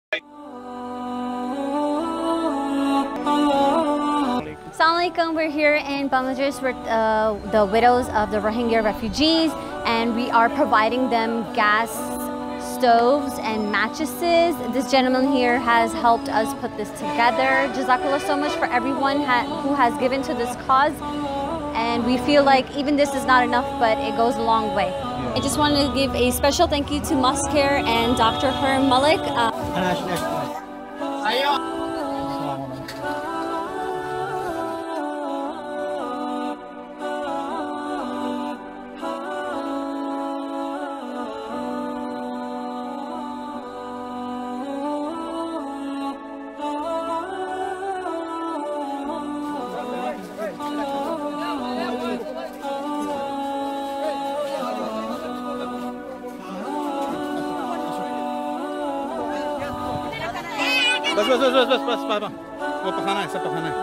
Assalamualaikum. We're here in Bangladesh with the widows of the Rohingya refugees, and we are providing them gas stoves and mattresses. This gentleman here has helped us put this together. Jazakallah so much for everyone who has given to this cause, and we feel like even this is not enough, but it goes a long way. I just wanted to give a special thank you to Musker and Dr. Herm Malik. बस पापा वो पकाना है सब पकाना है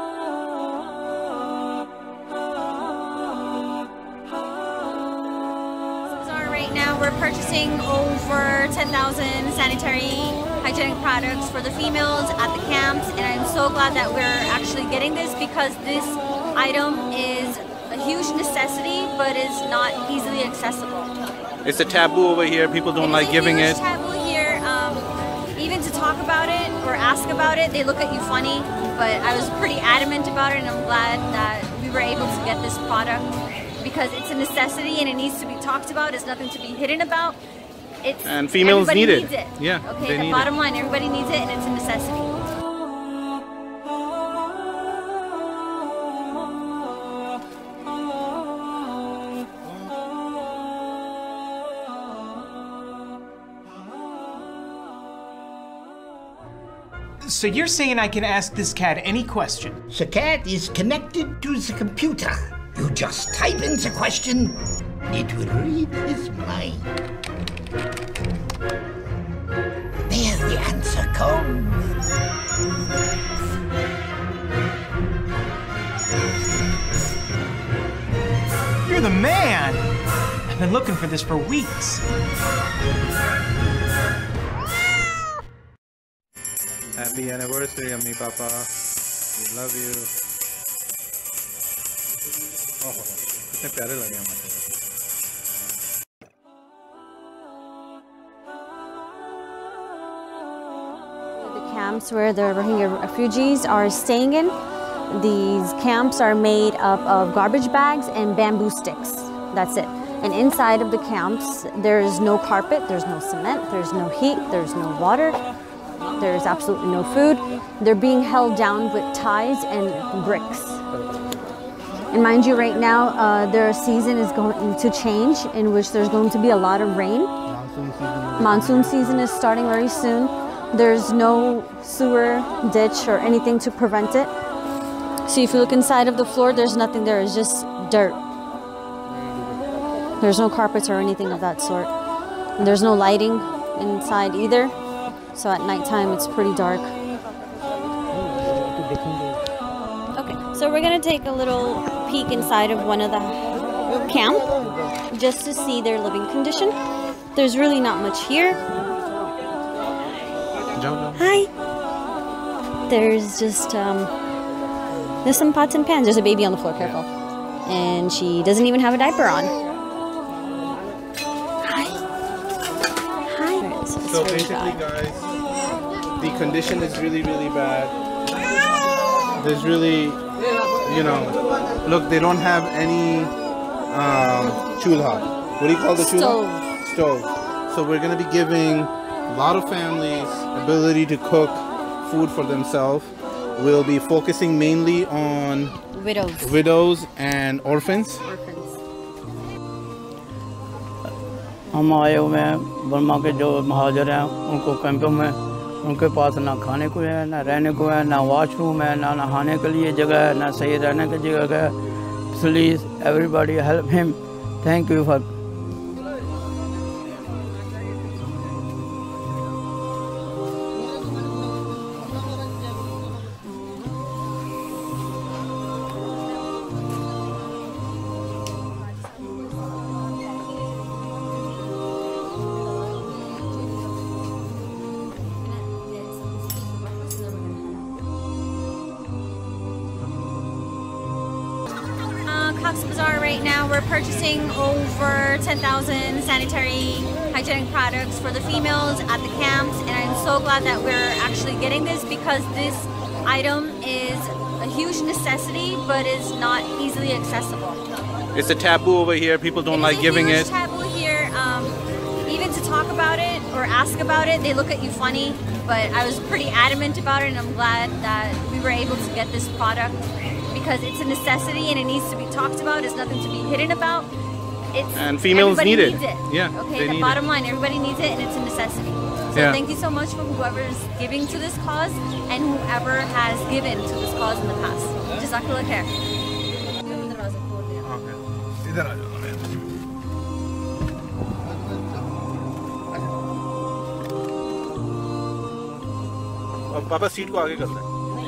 Right now we're purchasing over 10,000 sanitary hygienic products for the females at the camps, and I'm so glad that we're actually getting this because this item is a huge necessity but is not easily accessible. It's a taboo over here. People don't like giving it. Taboo here. Even to talk about it or ask about it, they look at you funny, but I was pretty adamant about it, and I'm glad that we were able to get this product because it's a necessity and it needs to be talked about. It's nothing to be hidden about. And females need it. Needs it. Yeah. Okay, the bottom line, everybody needs it and it's a necessity. So you're saying I can ask this cat any question? The cat is connected to the computer. You just type in the question, it will read his mind. There the answer comes. You're the man! I've been looking for this for weeks. Happy anniversary, Ammi Papa. We love you. Oh, कितने प्यारे लगे हमारे. The camps where the Rohingya refugees are staying in, these camps are made up of garbage bags and bamboo sticks. That's it. And inside of the camps, there's no carpet, there's no cement, there's no heat, there's no water. There's absolutely no food. They're being held down with ties and bricks. And mind you, right now, their season is going to change, in which there's going to be a lot of rain. Monsoon season is starting very soon. There's no sewer, ditch, or anything to prevent it. So if you look inside of the floor, there's nothing there. It's just dirt. There's no carpets or anything of that sort. And there's no lighting inside either. So at nighttime, it's pretty dark. Okay, so we're gonna take a little peek inside of one of the camp just to see their living condition. There's really not much here. Hi. There's just there's some pots and pans. There's a baby on the floor. Careful. And she doesn't even have a diaper on. So basically, guys, the condition is really, really bad. There's really, you know, look, they don't have any chulha. What do you call the chulha? Stove. So we're going to be giving a lot of families ability to cook food for themselves. We'll be focusing mainly on widows and orphans. हम आए हुए हैं Burma के जो महाजर हैं उनको कैंपों में उनके पास ना खाने को है ना रहने को है ना वॉशरूम है ना नहाने के लिए जगह है ना सही रहने की जगह है. Please everybody help him. Thank you for Cox Bazaar right now. We're purchasing over 10,000 sanitary hygienic products for the females at the camps, and I'm so glad that we're actually getting this because this item is a huge necessity but is not easily accessible. It's a taboo over here. People don't like giving it. It's a huge taboo here. Even to talk about it or ask about it, they look at you funny. But I was pretty adamant about it, and I'm glad that we were able to get this product because it's a necessity and it needs to be talked about. It's nothing to be hidden about. And females need it. Needs it. Yeah. Okay. The bottom line, everybody needs it, and it's a necessity. So thank you so much for whoever's giving to this cause and whoever has given to this cause in the past. Jazakallah khair. पापा seat को आगे करते हैं.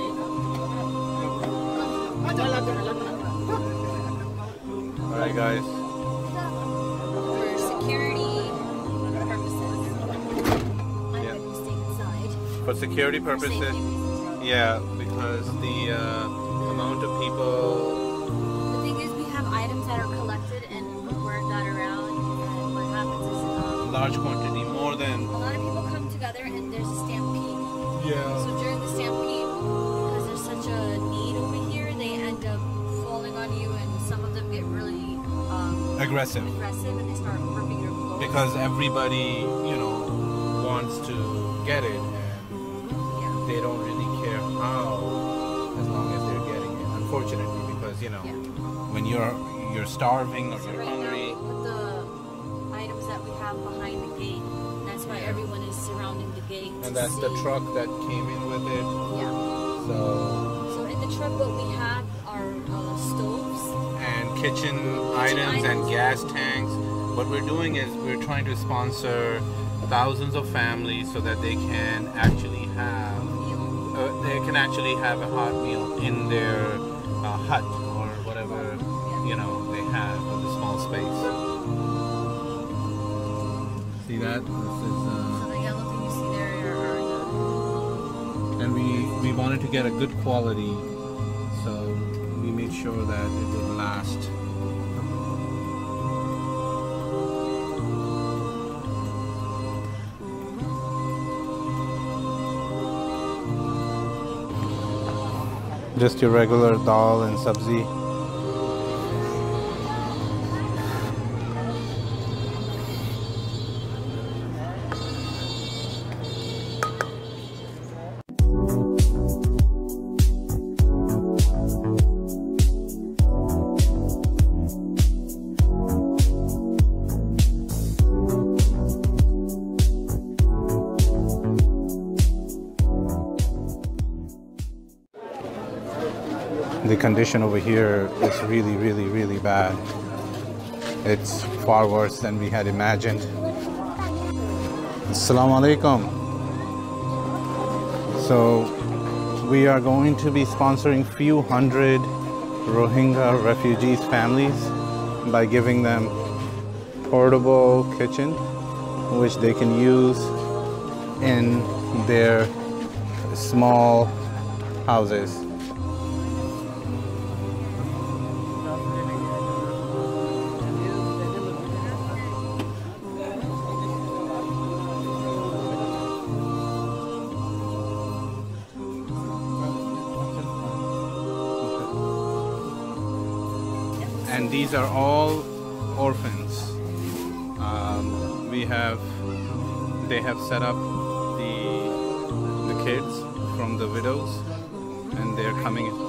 Alright guys. For security purposes. Yeah. For security purposes. Yeah, because the amount of people. The thing is, we have items that are collected and word that around, and what happens is large quantity, more than. A lot of people come together and there's a stampede. Yeah. So during the stampede, because there's such a need over here, they end up falling on you, and some of them get really aggressive, and they start ripping your clothes. Because everybody, you know, wants to get it, and they don't really care how, as long as they're getting it. Unfortunately, because you know, when you're starving or you're hungry. Put the items that we have behind the gate. That's why everyone is surrounding the gate. And that's the truck that came in with it. Yeah. So in the truck, what we have are stoves and kitchen items and gas tanks. What we're doing is we're trying to sponsor thousands of families so that they can actually have a hot meal in their hut or whatever you know they have with a small space. See that? This is. And we wanted to get a good quality, so we made sure that it would last. Just your regular dal and sabzi. The condition over here is really, really, really bad. It's far worse than we had imagined. Assalamu alaikum. So we are going to be sponsoring few hundred Rohingya refugees families by giving them portable kitchen which they can use in their small houses. And these are all orphans. They have set up the kids from the widows, and they're coming in.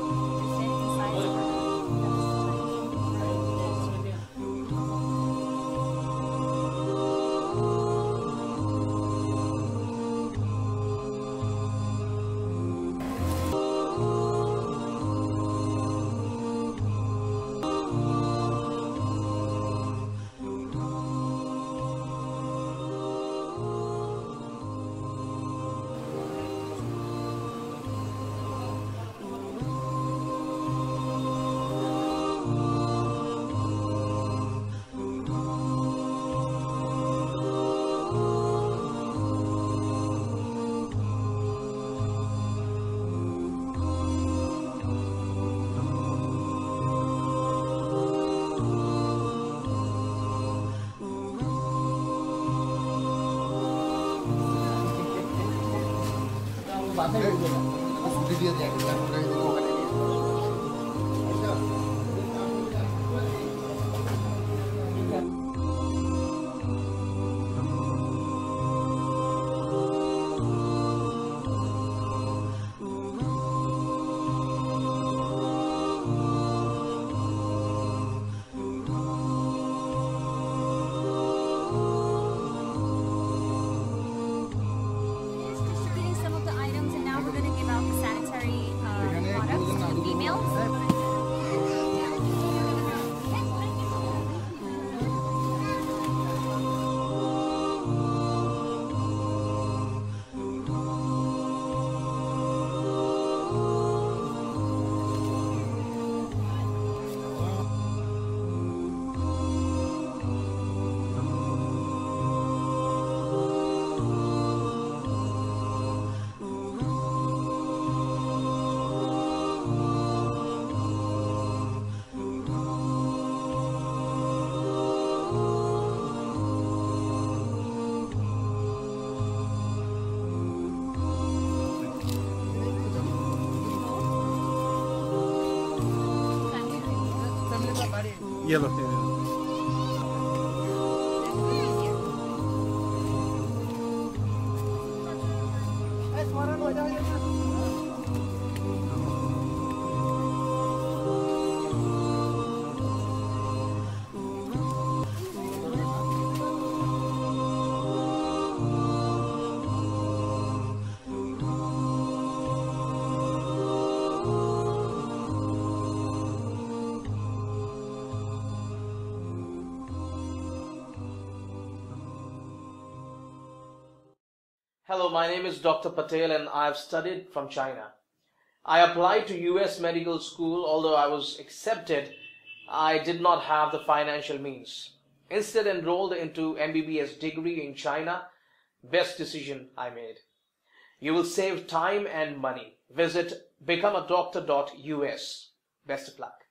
Yellow. Hello, my name is Dr. Patel and I have studied from China. I applied to US medical school. Although I was accepted, I did not have the financial means. Instead enrolled into MBBS degree in China. Best decision I made. You will save time and money. Visit becomeadoctor.us. Best of luck.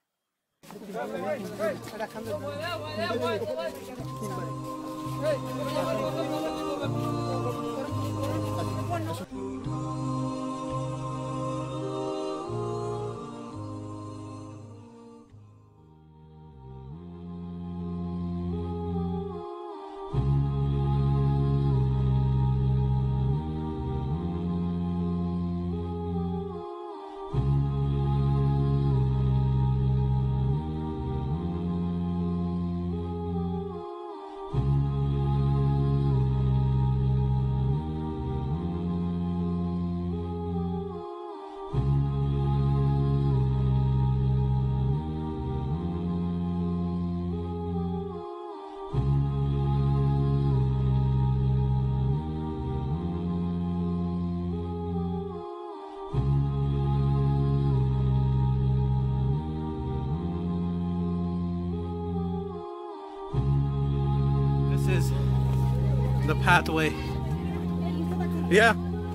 This is the pathway. Yeah.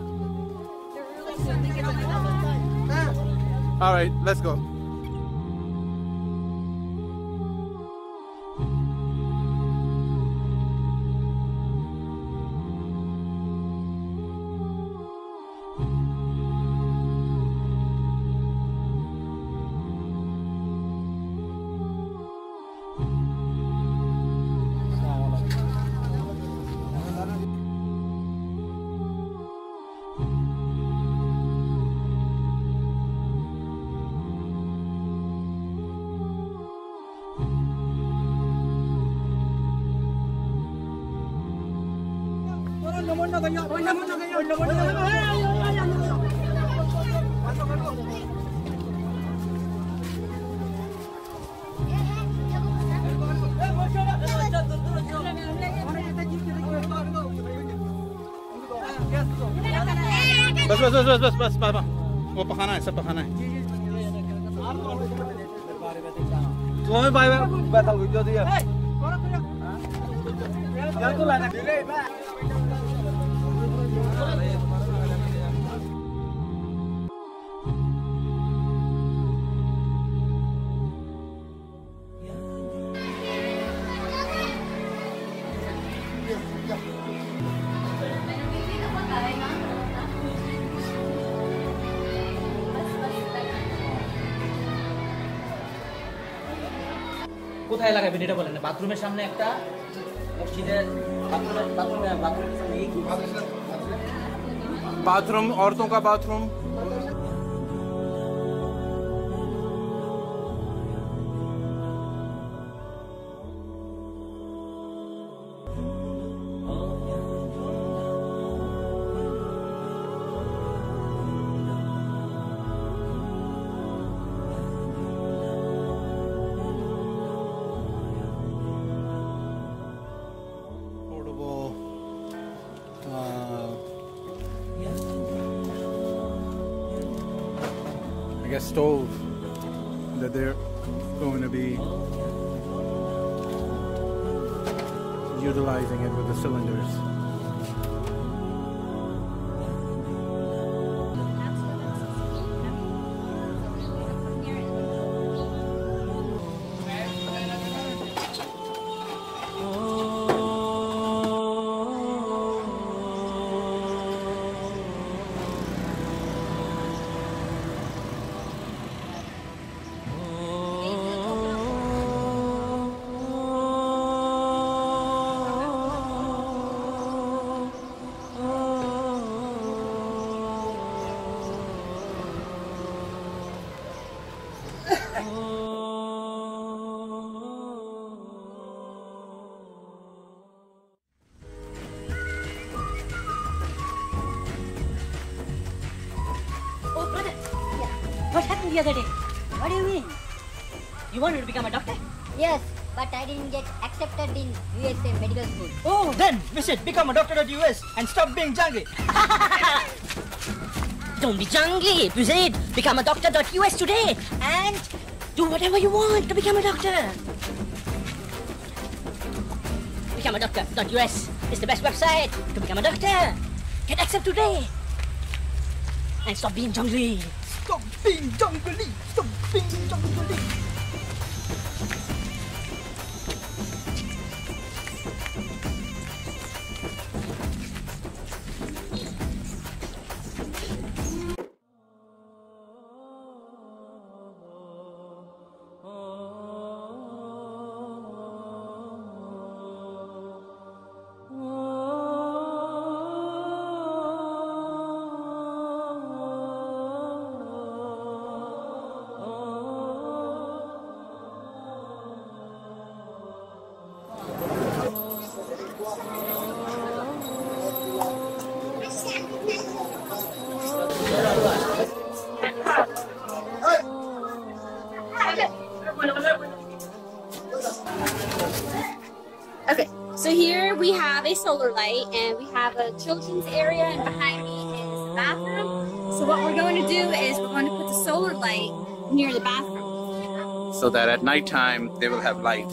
All right, let's go. बस वो पकाना है, सब पकाना है। तुम्हें भाई बता वीडियो दिया क्या तो लाना কোথায় লাগাবেন এটা বলেন? বাথরুমের সামনে একটা, মসজিদের बाथरूम औरतों का bathroom I guess stove that they're going to be utilizing it with the cylinders. Oh, brother. Yeah. What happened the other day? What do you mean? You wanted to become a doctor? Yes, but I didn't get accepted in USA medical school. Oh, then visit become a doctor at US and stop being jungly. Don't be jungly. Visit become a doctor.us today and do whatever you want to become a doctor. Become a doctor.us is the best website to become a doctor. Get accepted today and stop being jungly. Stop being jungly. Stop being jungly. Okay, so here we have a solar light and we have a children's area, and behind me is the bathroom. So what we're going to do is we're going to put the solar light near the bathroom, so that at night time they will have light.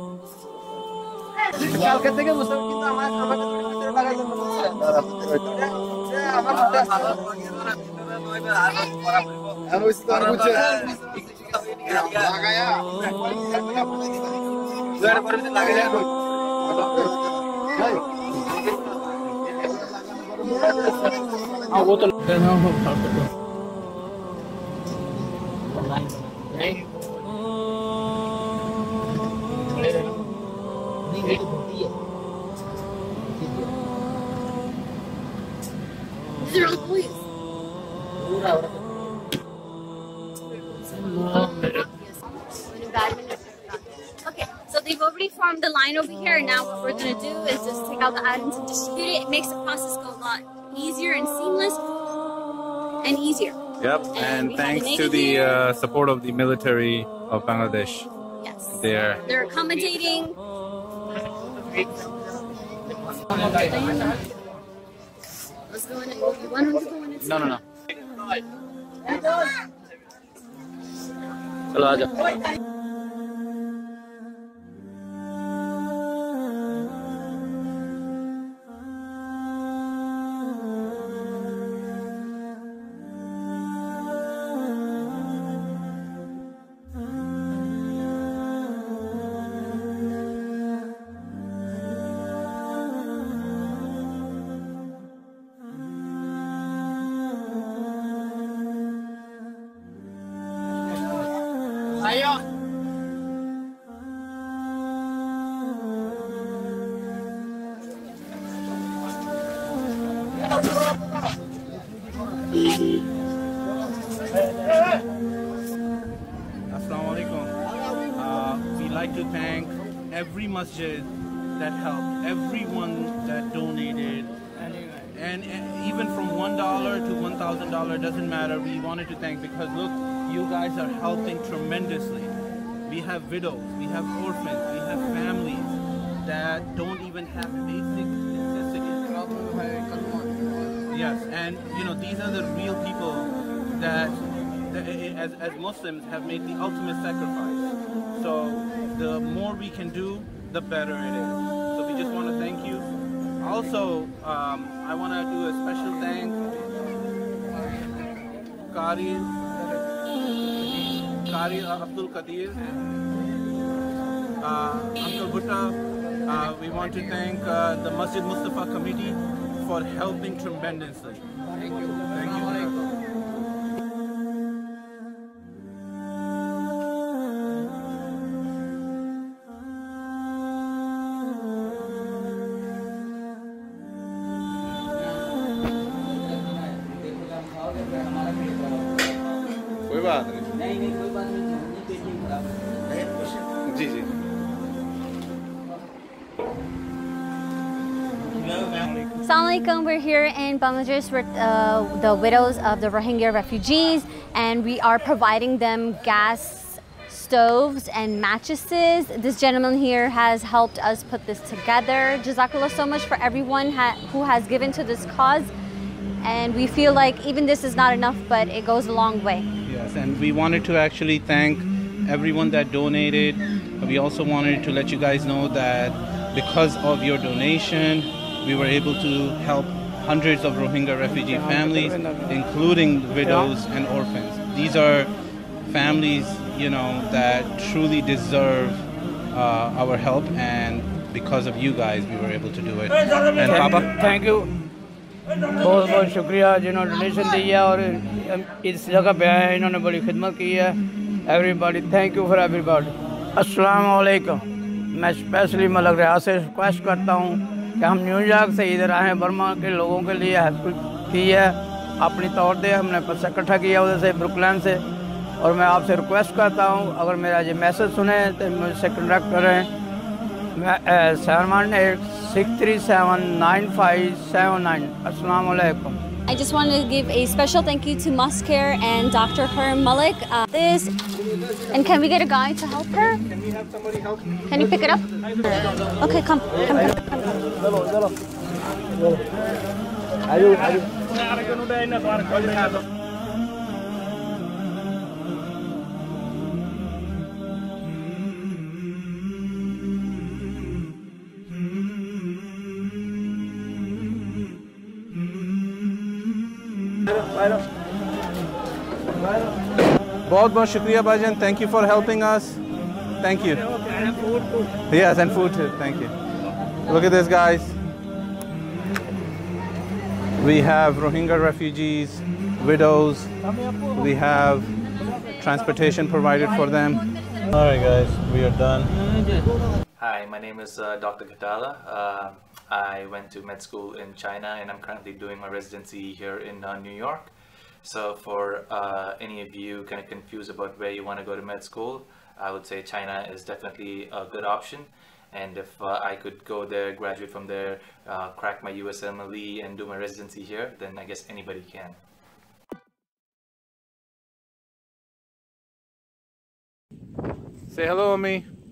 These are all the boys. Okay, so they've already formed the line over here, and now what we're going to do is just take out the items and distribute it. It makes the process go a lot easier and seamless and easier. Yep, and thanks to the support of the military of Bangladesh. Yes. They're accommodating. Let's go in. You want them to go in? No. Chalo, aaja. Ayo. Assalamu alaikum. We like to thank every masjid that helped, everyone that donated, and even from $1 to $1,000 doesn't matter. We wanted to thank because look, you guys are helping tremendously. We have widows, we have orphans, we have families that don't even have basic necessities. Yes, and you know, these are the real people that as Muslims have made the ultimate sacrifice. So the more we can do, the better it is. So we just want to thank you. Also, I want to do a special thank Qari Abdul Qadir, Uncle Bhutta. We want to thank the Masjid Mustafa committee for helping tremendously. Thank you. Thank you. कोई बात नहीं कोई बात नहीं जी जी Assalamu alaikum. We're here in Bangladesh with the widows of the Rohingya refugees, and we are providing them gas stoves and mattresses. This gentleman here has helped us put this together. Jazakallah so much for everyone who has given to this cause, and we feel like even this is not enough, but it goes a long way. Yes, and we wanted to actually thank everyone that donated. We also wanted to let you guys know that because of your donation, we were able to help hundreds of Rohingya refugee families, including widows and orphans. These are families, you know, that truly deserve our help, and because of you guys, we were able to do it. And Papa? Thank you. बहुत बहुत शुक्रिया जिन्होंने donation दी है और इस जगह पे आए हैं, इन्होंने बड़ी खिदमत की है. Everybody, thank you for everybody. अस्सलाम वालेकुम. मैं स्पेशली मलक रियाज से रिक्वेस्ट करता हूँ कि हम न्यूयॉर्क से इधर आए हैं, बर्मा के लोगों के लिए हेल्प की है अपनी तौर पे. हमने पैसा इकट्ठा किया उधर से ब्रुकलिन से, और मैं आपसे रिक्वेस्ट करता हूँ अगर मेरा ये मैसेज सुने तो मुझसे कॉन्टैक्ट करें. मैं 718-637-9579. Assalamu alaikum. I just wanted to give a special thank you to Musker and Dr. Karim Malik. And can we get a guy to help her? Can we have somebody help? Can you pick it up? Okay, come. बहुत बहुत शुक्रिया भाईजान. Thank you for helping us. Thank you. Yes, and food too. Thank you. Look at this, guys. We have Rohingya refugees, widows. We have transportation provided for them. All right, guys, we are done. Hi, my name is Dr. Katala. I went to med school in China, and I'm currently doing my residency here in New York. So for any of you kind of confused about where you want to go to med school, I would say China is definitely a good option. And if I could go there, graduate from there, crack my USMLE and do my residency here, then I guess anybody can. Say hello, Ami.